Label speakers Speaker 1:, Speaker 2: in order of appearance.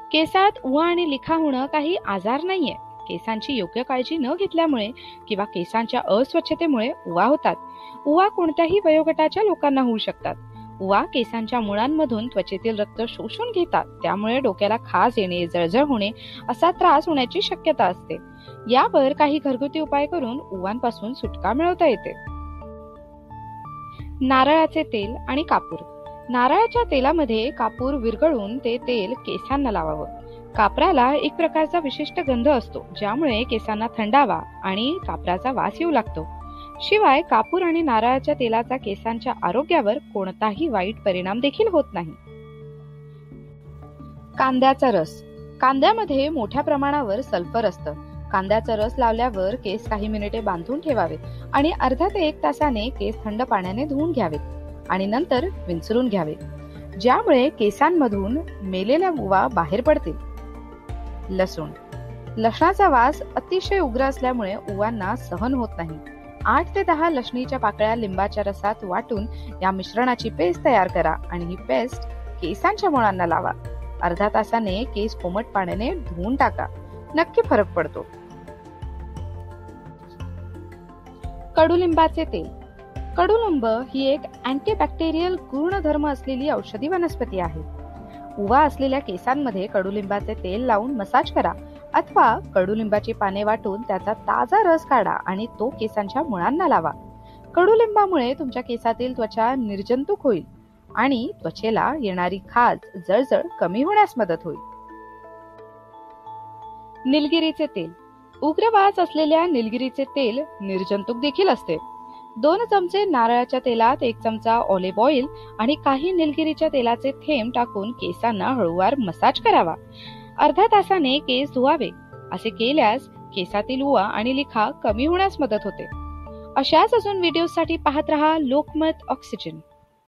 Speaker 1: केसात उवा आणि लिखा होणं काही आजार नाहीये. केसांची योग्य काळजी न घेतल्यामुळे किंवा केसांच्या अस्वच्छतेमुळे उवा होतात. उवा कोणत्याही वयोगटाच्या लोकांना होऊ शकतात. उवा केसांच्या मुळांमधून त्वचेतील रक्त शोषून घेतात, त्यामुळे डोक्याला खाज येणे, जळजळ होणे असा त्रास होण्याची शक्यता असते. यावर काही घरगुती उपाय करून उवांपासून सुटका मिळवता येते. नारळाचे तेल आणि कापूर. नारळाच्या तेलामध्ये कापूर विरघळून ते तेल केसांना लावावं. कापराला एक प्रकारचा विशिष्ट गंध असतो, ज्यामुळे केसांना थंडावा आणि कापराचा वास येऊ लागतो. शिवाय कापूर आणि नारळाच्या तेलाचा केसांच्या आरोग्यावर कोणताही वाईट परिणाम देखील होत नाही. कांद्याचा रस. कांद्यामध्ये मोठ्या प्रमाणावर सल्फर असतं. कांद्याचा रस लावल्यावर केस काही मिनिटे बांधून ठेवावेत आणि अर्धा ते 1 तासाने केस थंड पाण्याने धुवून घ्यावेत आणि नंतर विंचरून घ्यावे, ज्यामुळे केसांमधून मेलेल्या उवा बाहेर पडतील. लसूण. लसणाचा वास अतिशय उग्र असल्यामुळे उवांना सहन होत नाही. 8 ते 10 लसणीच्या पाकळ्या लिंबाच्या रसात वाटून या मिश्रणाची पेस्ट तयार करा आणि ही पेस्ट केसांच्या मुळांना लावा. अर्धा तासाने केस कोमट पाण्याने धुवून टाका, नक्की फरक पडतो. कडुलिंबाचे तेल. कडुलिंब ही एक अँटीबॅक्टेरियल गुणधर्म असलेली औषधी वनस्पती आहे. उवा असलेल्या केसांमध्ये कडुलिंबाचे तेल लावून मसाज करा अथवा कडुलिंबाची पाने वाटून त्याचा ताजा रस काढा आणि तो केसांच्या मुळांना लावा. कडुलिंबामुळे तुमच्या केसातील त्वचा निर्जंतुक होईल आणि त्वचेला येणारी खाज, जळजळ कमी होण्यास मदत होईल. निलगिरीचे तेल. उग्र वास असलेल्या निलगिरीचे तेल निर्जंतुक देखील असते. 2 चमचे नारळाच्या तेलात 1 चमचा ऑलिव्ह ऑइल आणि काही निलगिरीच्या तेलाचे थेंब टाकून केसांना हळूवार मसाज करावा. अर्ध्या तासाने केस धुवावे. असे केल्यास केसातील उवा आणि लिखा कमी होण्यास मदत होते. अशाच अजून व्हिडिओसाठी पाहत रहा लोकमत ऑक्सिजन.